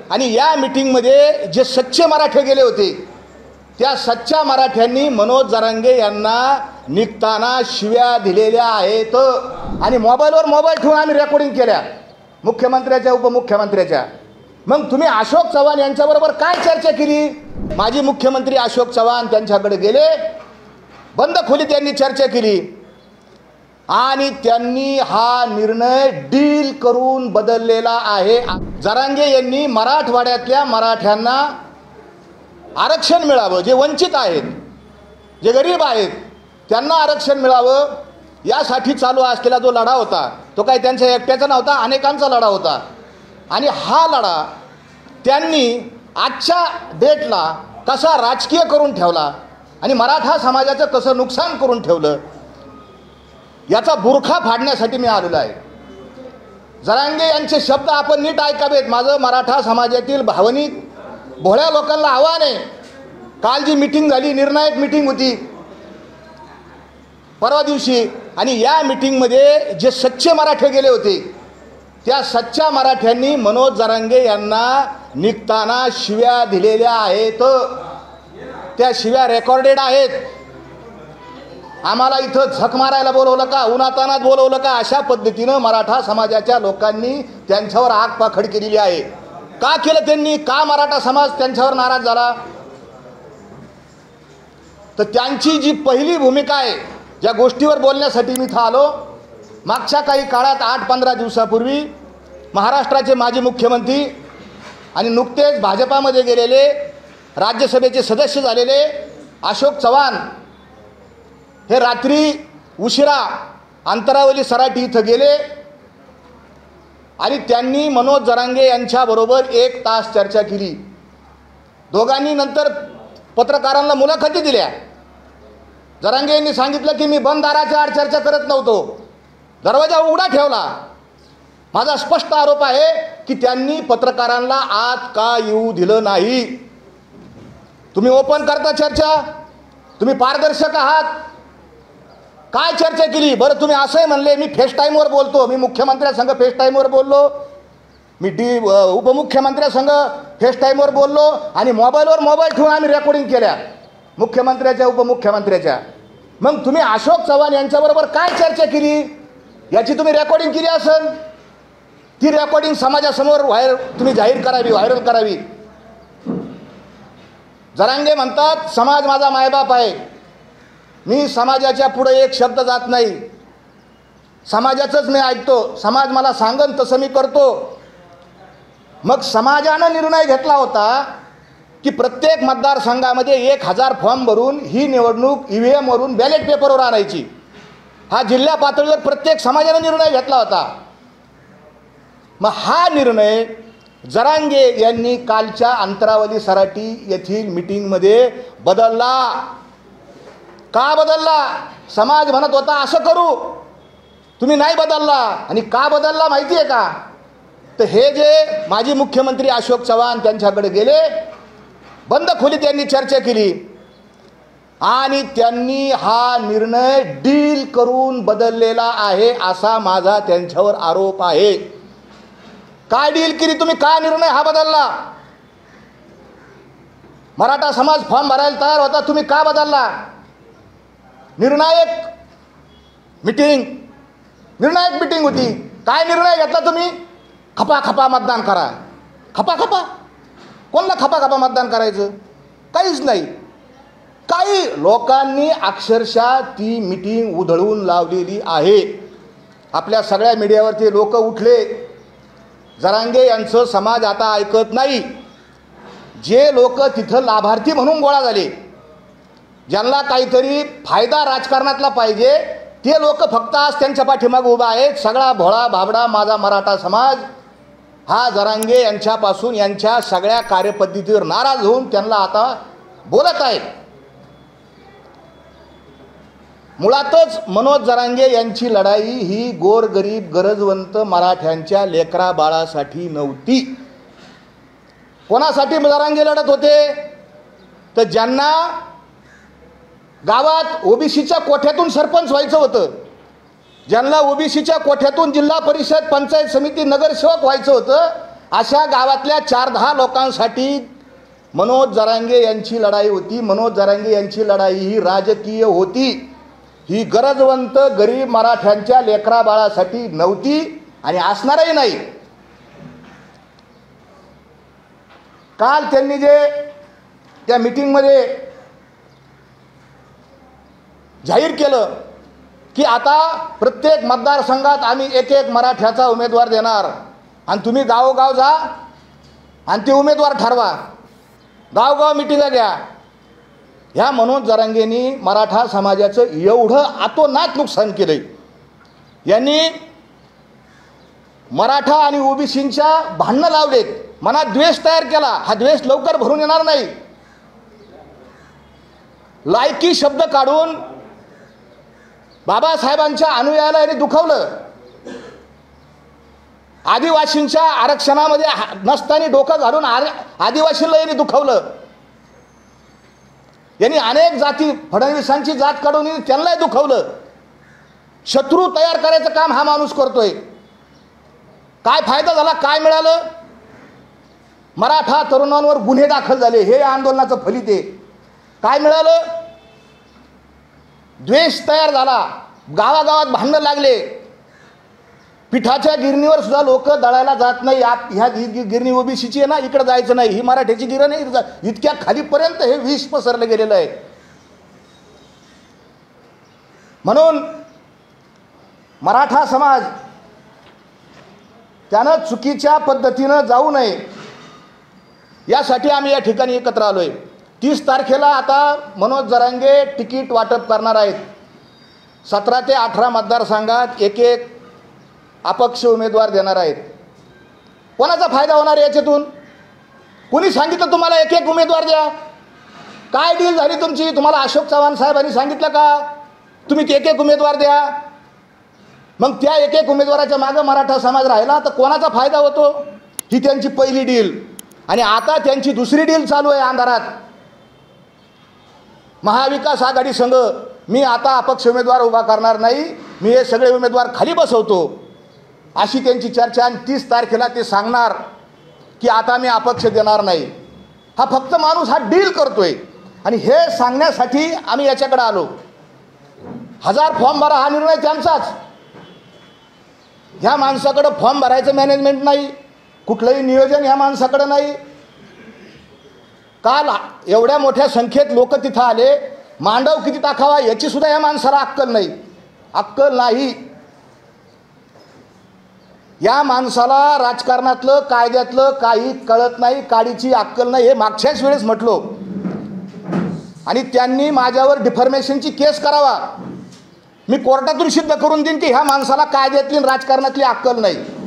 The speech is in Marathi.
आणि या मीटिंगमध्ये जे सच्चे मराठे गेले होते त्या सच्च्या मराठ्यांनी मनोज जरांगे यांना निघताना शिव्या दिलेल्या आहेत आणि मोबाईलवर मोबाईल ठेवून आम्ही रेकॉर्डिंग केल्या मुख्यमंत्र्याच्या उपमुख्यमंत्र्याच्या। मग तुम्ही अशोक चव्हाण यांच्याबरोबर काय चर्चा केली? माजी मुख्यमंत्री अशोक चव्हाण त्यांच्याकडे गेले, बंद खोलीत त्यांनी चर्चा केली आणि त्यांनी हा निर्णय डील करून बदललेला आहे। जरांगे यांनी मराठवाड्यातल्या मराठ्यांना आरक्षण मिळावं, जे वंचित आहेत, जे गरीब आहेत त्यांना आरक्षण मिळावं यासाठी चालू असलेला जो लढा होता तो काही त्यांच्या एकट्याचा नव्हता, अनेकांचा लढा होता। आणि हा लढा त्यांनी आजच्या डेटला कसा राजकीय करून ठेवला आणि मराठा समाजाचं कसं नुकसान करून ठेवलं याचा बुरखा फाडण्यासाठी मी आलेलो आहे। जरांगे यांचे शब्द आपण नीट ऐकावेत। माझं मराठा समाजातील भावनिक भोळ्या लोकांना आव्हान आहे। काल जी मीटिंग झाली, निर्णायक मीटिंग होती परवा दिवशी, आणि या मीटिंगमध्ये जे सच्चे मराठे गेले होते त्या सच्च्या मराठ्यांनी मनोज जरांगे यांना निघताना शिव्या दिलेल्या आहेत। त्या शिव्या रेकॉर्डेड आहेत। आम्हाला इथं झक मारायला बोलवलं का, उन्हातानात बोलवलं का, अशा पद्धतीनं मराठा समाजाच्या लोकांनी त्यांच्यावर आगपाखड केलेली आहे। का केलं त्यांनी? का मराठा समाज त्यांच्यावर नाराज झाला? तर त्यांची जी पहिली भूमिका आहे, ज्या गोष्टीवर बोलण्यासाठी मी इथं आलो, मागच्या काही काळात 8-15 दिवसापूर्वी महाराष्ट्राचे माजी मुख्यमंत्री आणि नुकतेच भाजपामध्ये गेलेले राज्यसभेचे सदस्य झालेले अशोक चव्हाण हे रात्री उशिरा अंतरावली सराटी इथं गेले आणि त्यांनी मनोज जरांगे यांच्याबरोबर 1 तास चर्चा केली। दोघांनी नंतर पत्रकारांना मुलाखती दिल्या। जरांगे यांनी सांगितलं की मी बंद दाराच्या आड चर्चा करत नव्हतो, दरवाजा उघडा ठेवला। माझा स्पष्ट आरोप आहे की त्यांनी पत्रकारांना आत का येऊ दिलं नाही। तुम्ही ओपन करता चर्चा, तुम्ही पारदर्शक आहात, काय चर्चा केली? बरं तुम्ही असंही म्हणले मी फेस टाईमवर बोलतो, मी मुख्यमंत्र्यांसंग फेस टाईमवर बोललो, मी उपमुख्यमंत्र्यांसंग फेस टाईमवर बोललो आणि मोबाईलवर मोबाईल ठेवून आम्ही रेकॉर्डिंग केल्या मुख्यमंत्र्याच्या उपमुख्यमंत्र्याच्या। मग तुम्ही अशोक चव्हाण यांच्याबरोबर काय चर्चा केली याची तुम्ही रेकॉर्डिंग केली असेल, ती रेकॉर्डिंग समाजासमोर तुम्ही जाहीर करावी, व्हायरल करावी। जरांगे म्हणतात समाज माझा मायबाप आहे, मी समाजाच्या पुढे एक शब्द जात नाही, समाजाचंच मी ऐकतो, समाज मला सांगन तसं मी करतो। मग समाजानं निर्णय घेतला होता की प्रत्येक मतदारसंघामध्ये 1000 फॉर्म भरून ही निवडणूक EVM वरून बॅलेट पेपरवर आणायची। हा जिल्हा पातळीवर प्रत्येक समाजाने निर्णय घेतला होता। मग हा निर्णय जरांगे यांनी कालच्या अंतरावली सराटी येथील मीटिंगमध्ये बदलला। का बदलला? समाज म्हणत होता असं करू, तुम्ही नाही बदलला। आणि का बदलला माहिती आहे का? तर हे जे माजी मुख्यमंत्री अशोक चव्हाण त्यांच्याकडे गेले, बंद खोलीत त्यांनी चर्चा केली आणि त्यांनी हा निर्णय डील करून बदललेला आहे असा माझा त्यांच्यावर आरोप आहे। काय डील केली तुम्ही? काय निर्णय हा बदलला? मराठा समाज फॉर्म भरायला तयार होता, तुम्ही का बदलला? निर्णायक मीटिंग होती, काय निर्णय घेतला तुम्ही? खपाखपा मतदान करा। खपाखपा? कोणला खपाखपा मतदान करायचं? काहीच नाही। काही लोकांनी अक्षरशः ती मीटिंग उधळून लावलेली आहे। आपल्या सगळ्या मीडियावरती लोक उठले, जरांगे यांचं समाज आता ऐकत नाही। जे लोक तिथं लाभार्थी म्हणून गोळा झाले, ज्यांना काहीतरी फायदा राजकारणातला पाहिजे, ते लोक फक्त आज त्यांच्या पाठीमागे उभा आहेत। सगळा भोळा भाबडा माझा मराठा समाज हा जरांगे यांच्यापासून यांच्या सगळ्या कार्यपद्धतीवर नाराज होऊन त्यांना आता बोलत आहे। मुळातच मनोज जरांगे यांची लढाई ही गोरगरीब गरजवंत मराठ्यांच्या लेकरा बाळासाठी नव्हती। कोणासाठी जरांगे लढत होते? तर ज्यांना गावात ओबीसीच्या कोठ्यातून सरपंच व्हायचं होतं, ज्यांना ओबीसीच्या कोठ्यातून जिल्हा परिषद पंचायत समिती नगरसेवक व्हायचं होतं, अशा गावातल्या 4-10 लोकांसाठी मनोज जरांगे यांची लढाई होती. मनोज जरांगे यांची लढाई ही राजकीय होती, ही गरजवंत गरीब मराठ्यांच्या लेकरा बाळासाठी नव्हती आणि असणारही नाही. काल त्यांनी जे त्या मीटिंगमध्ये जाहीर केलं की आता प्रत्येक मतदारसंघात आम्ही एक मराठ्याचा उमेदवार देणार आणि तुम्ही गावोगाव जा आणि ते उमेदवार ठरवा, गावगाव मिटिंगा घ्या. ह्या मनोज जरांगेंनी मराठा समाजाचं एवढं अतोनात नुकसान केलंय. यांनी मराठा आणि ओबीसींच्या भांडणं लावलेत, मनात द्वेष तयार केला. हा द्वेष लवकर भरून येणार नाही. लायकी शब्द काढून बाबासाहेबांच्या अनुयायाला यांनी दुखवलं. आदिवासींच्या आरक्षणामध्ये नसताना डोकं घालून आदिवासींना यांनी दुखवलं. यांनी अनेक जाती, फडणवीसांची जात काढून त्यांनाही दुखवलं. शत्रू तयार करायचं काम हा माणूस करतोय. काय फायदा झाला, काय मिळालं? मराठा तरुणांवर गुन्हे दाखल झाले, हे आंदोलनाचं फलित आहे. काय मिळालं? द्वेष तयार झाला, गावागावात भांडणं लागले. पिठाच्या गिरणीवर सुद्धा लोक दळायला जात नाही. ह्या गिरणी ओबीसीची आहे ना, इकडे जायचं नाही, ही मराठ्याची गिरणी आहे, इतक्या खालीपर्यंत हे विष पसरलं गेलेलं आहे. म्हणून मराठा समाज त्यानं चुकीच्या पद्धतीनं जाऊ नये यासाठी आम्ही या ठिकाणी एकत्र आलोय. 30 तारखेला आता मनोज जरांगे तिकीट वाटप करणार आहेत. 17 ते 18 मतदारसंघात एक अपक्ष उमेदवार देणार आहेत. कोणाचा फायदा होणार याच्यातून? कोणी सांगितलं तुम्हाला एक उमेदवार द्या? काय डील झाली तुमची? तुम्हाला अशोक चव्हाण साहेबांनी सांगितलं का तुम्ही एक उमेदवार द्या? मग त्या एक उमेदवाराच्या मागे मराठा समाज राहिला तर कोणाचा फायदा होतो? ही त्यांची पहिली डील. आणि आता त्यांची दुसरी डील चालू आहे अंधारात. महाविकास आघाडी संघ मी आता अपक्ष उमेदवार उभा करणार नाही, मी हे सगळे उमेदवार खाली बसवतो, अशी त्यांची चर्चा. आणि 30 तारखेला ते सांगणार की आता मी अपक्ष देणार नाही. हा फक्त माणूस हा डील करतोय. आणि हे सांगण्यासाठी आम्ही याच्याकडे आलो. 1000 फॉर्म भरा हा निर्णय त्यांचाच. ह्या माणसाकडे फॉर्म भरायचं मॅनेजमेंट नाही, कुठलंही नियोजन ह्या माणसाकडे नाही. काल एवढ्या मोठ्या संख्येत लोक तिथं आले, मांडव किती टाकावा याची सुद्धा या माणसाला अक्कल नाही. अक्कल नाही. या माणसाला राजकारणातलं कायद्यातलं काही कळत नाही, काडीची अक्कल नाही. हे मागच्याच वेळेस म्हटलो आणि त्यांनी माझ्यावर डिफॉर्मेशनची केस करावा. मी कोर्टातून सिद्ध करून देईन की ह्या माणसाला कायद्यातली राजकारणातली अक्कल नाही.